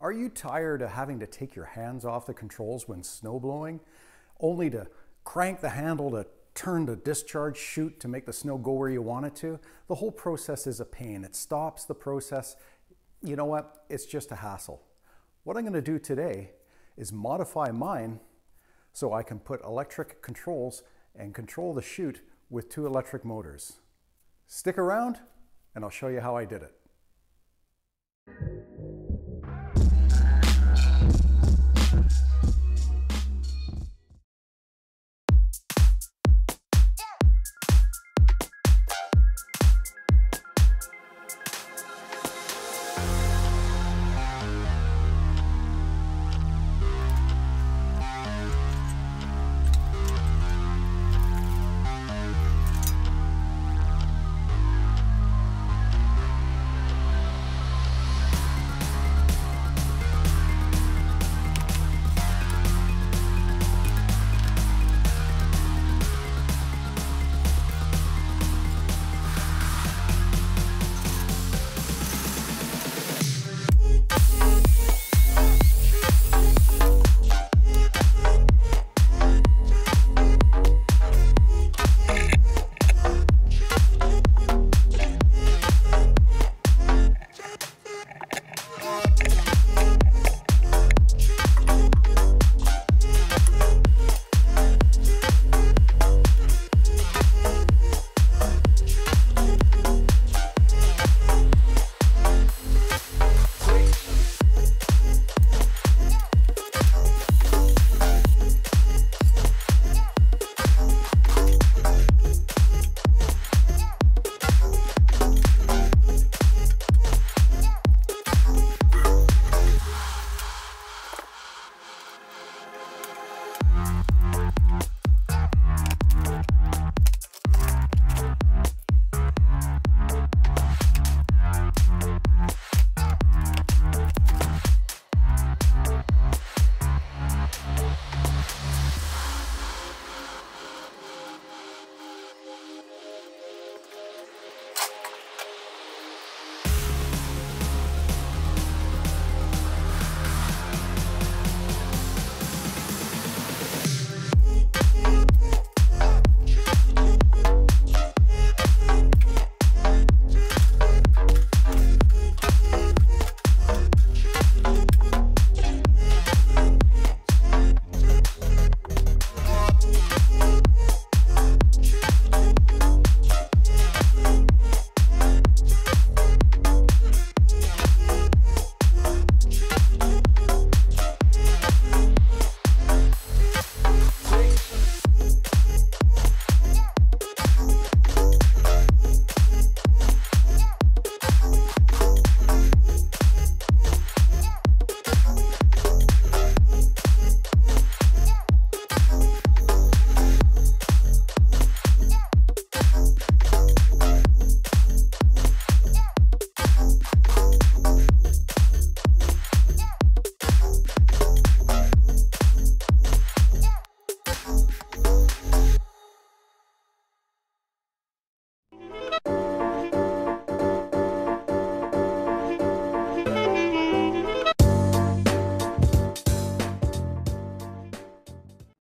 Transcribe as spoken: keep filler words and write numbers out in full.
Are you tired of having to take your hands off the controls when snow blowing, only to crank the handle to turn the discharge chute to make the snow go where you want it to? The whole process is a pain. It stops the process. You know what? It's just a hassle. What I'm going to do today is modify mine so I can put electric controls and control the chute with two electric motors. Stick around and I'll show you how I did it.